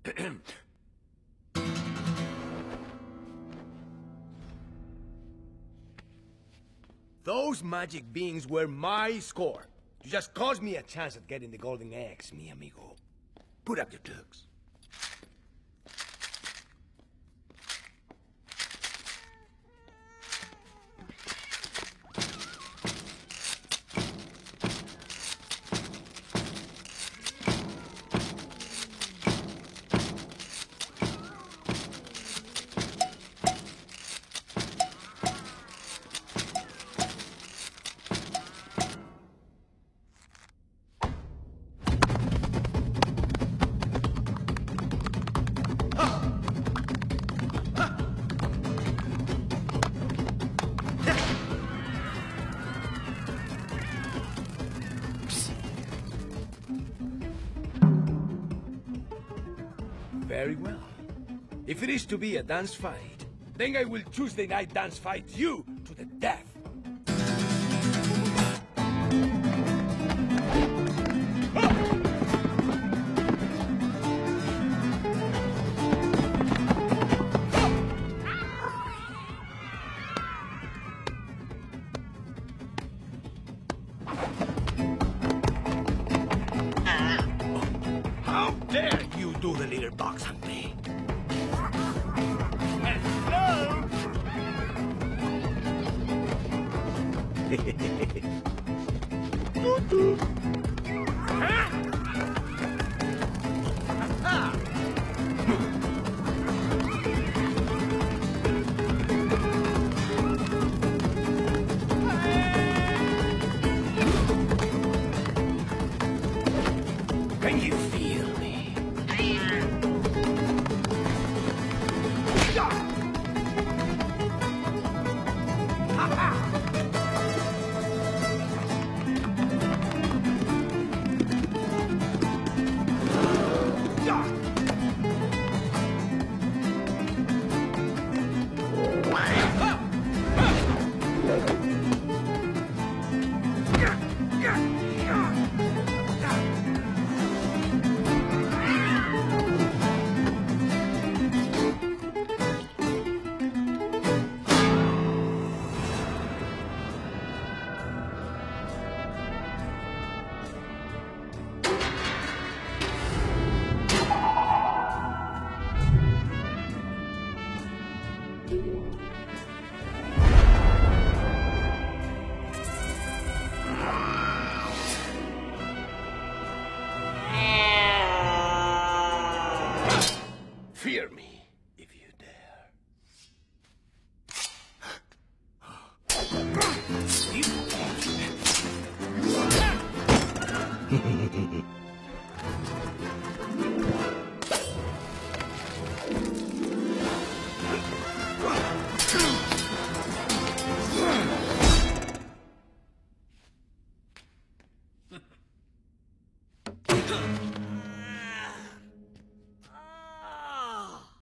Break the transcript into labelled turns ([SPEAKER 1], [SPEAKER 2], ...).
[SPEAKER 1] Those magic beings were my score. You just caused me a chance at getting the golden eggs, mi amigo. Put up your tux. Very well. If it is to be a dance fight, then I will Tuesday night dance fight you to the death. How dare you do the little box on me? Hello? Toot-toot. Huh? Aha! Can you feel me? Fear me, if you dare.